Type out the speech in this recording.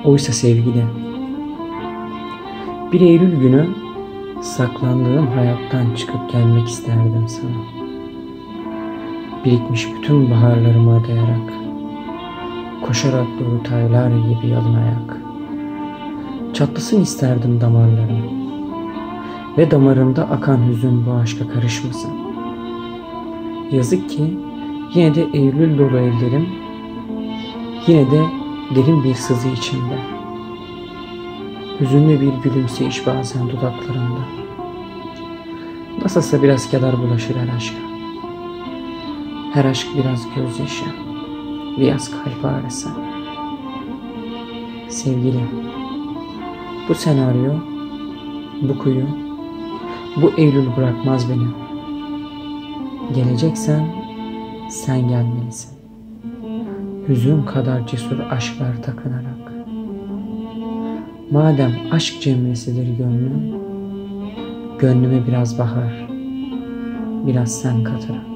Oysa sevgili, bir Eylül günü saklandığım hayattan çıkıp gelmek isterdim sana. Birikmiş bütün baharlarımı adayarak, koşarak dolu taylar gibi yalın ayak. Çatlasın isterdim damarlarım ve damarımda akan hüzün bu aşka karışmasın. Yazık ki yine de Eylül dolu ellerim, yine de derin bir sızı içimde. Hüzünlü bir gülümseyiş bazen dudaklarımda. Nasılsa biraz keder bulaşır her aşka. Her aşk biraz gözyaşı, biraz kalp ağrısı. Sevgilim, bu senaryo, bu kuyu, bu Eylül bırakmaz beni. Geleceksen sen gelmelisin. Hüzün kadar cesur aşklar takınarak. Madem aşk cemresidir gönlüm, gönlüme biraz bahar, biraz sen katarak.